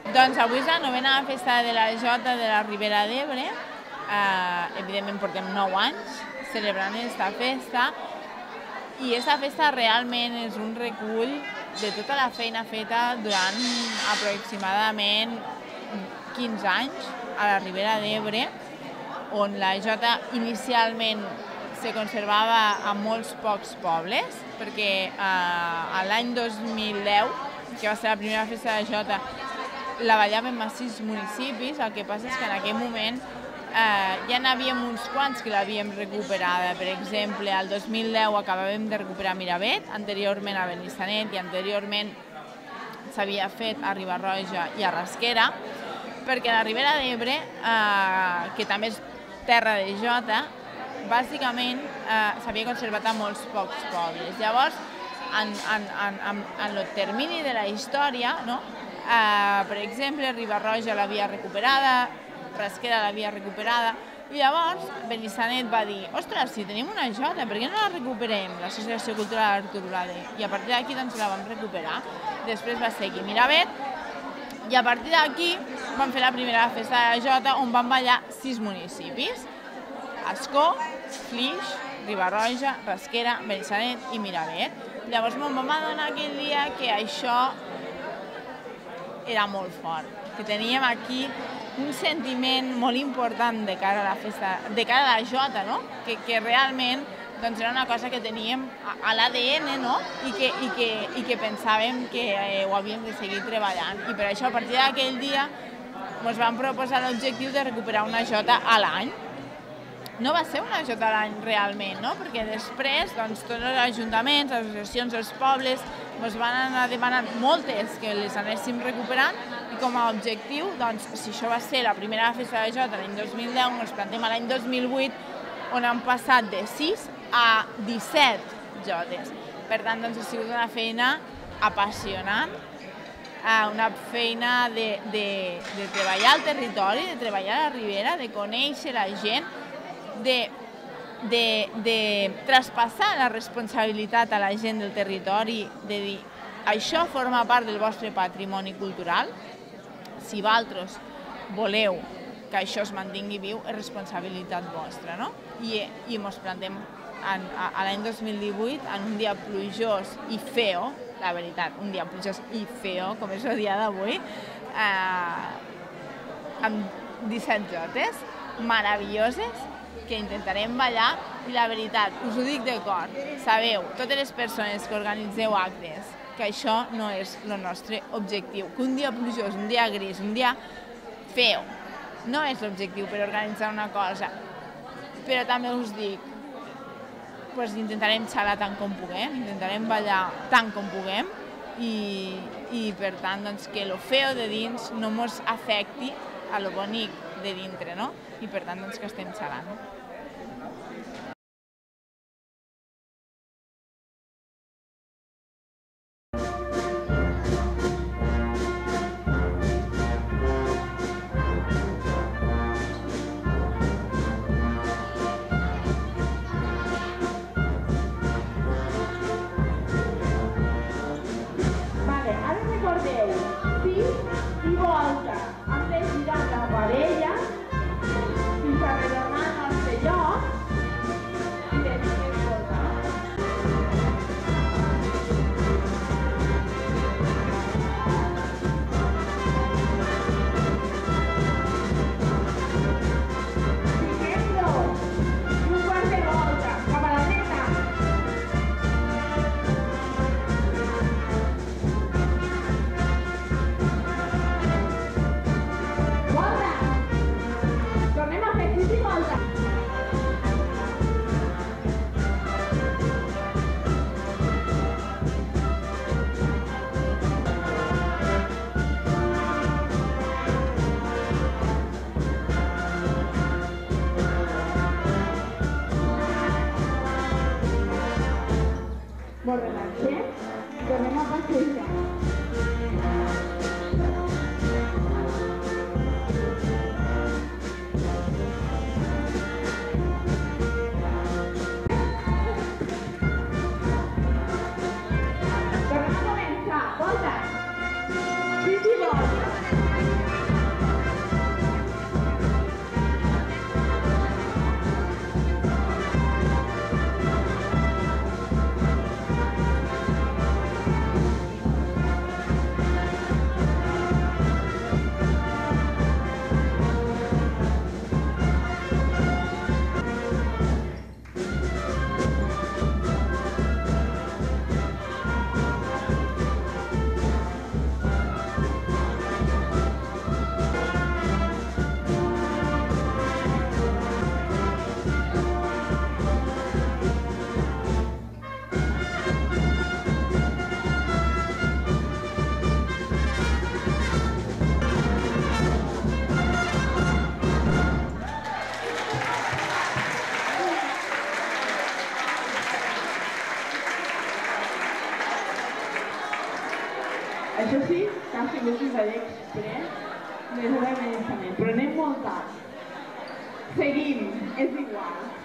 Doncs avui és la novena festa de la Jota de la Ribera d'Ebre. Evidentment portem 9 anys celebrant aquesta festa i aquesta festa realment és un recull de tota la feina feta durant aproximadament 15 anys a la Ribera d'Ebre, on la Jota inicialment se conservava a molts pocs pobles, perquè l'any 2010, que va ser la primera festa de la Jota, la ballàvem a 6 municipis. El que passa és que en aquell moment ja n'havíem uns quants que l'havíem recuperada. Per exemple, el 2010 acabàvem de recuperar Miravet, anteriorment a Benissanet i anteriorment s'havia fet a Riba-roja i a Rasquera, perquè la Ribera d'Ebre, que també és terra de Jota, bàsicament s'havia conservat a molts pocs pobles. Llavors, en el termini de la història, per exemple, Riba-roja l'havia recuperada, Rasquera l'havia recuperada, i llavors Benissanet va dir: ostres, si tenim una Jota, per què no la recuperem? L'Associació Cultural Artur Ulade. I a partir d'aquí doncs la vam recuperar. Després va seguir Miravet, i a partir d'aquí vam fer la primera festa de la Jota, on van ballar 6 municipis: Ascó, Flix, Riba-roja, Rasquera, Benissanet i Miravet. Llavors me'n vam adonar aquell dia que això era molt fort, que teníem aquí un sentiment molt important de cara a la festa, de cara a la Jota, que realment era una cosa que teníem a l'ADN i que pensàvem que ho havíem de seguir treballant. I per això, a partir d'aquell dia, ens vam proposar l'objectiu de recuperar una Jota a l'any. No va ser una Jota a l'any realment, perquè després tots els ajuntaments, les associacions dels pobles ens van anar demanant moltes que les anéssim recuperant, i com a objectiu, si això va ser la primera festa de Jota l'any 2010, ens plantem a l'any 2008, on han passat de 6 a 17 Jotes. Per tant, ha sigut una feina apassionant, una feina de treballar al territori, de treballar a la Ribera, de conèixer la gent, de traspassar la responsabilitat a la gent del territori, de dir: això forma part del vostre patrimoni cultural, si vosaltres voleu que això es mantingui viu, és responsabilitat vostra. I ens plantem a l'any 2018, en un dia plujós i feo, la veritat, un dia plujós i feo, com és el dia d'avui, amb 17 jotes meravelloses que intentarem ballar. I la veritat, us ho dic de cor, sabeu, totes les persones que organitzeu actes, que això no és el nostre objectiu, que un dia plujós, un dia gris, un dia feo, no és l'objectiu per organitzar una cosa. Però també us dic, intentarem xalar tant com puguem, intentarem ballar tant com puguem, i per tant que lo feo de dins no ens afecti a lo bonic de dintre, i per tant que estem xalant. I volta, hem de girar la parella fins a retornar al nostre lloc i després voltar. Fiquem-lo, un quart de volta, cap a la dreta. Tornem a fer 6 i volta. Això sí, que ha sigut fins a l'express, des de l'administrament, però anem molt tard. Seguim, és igual.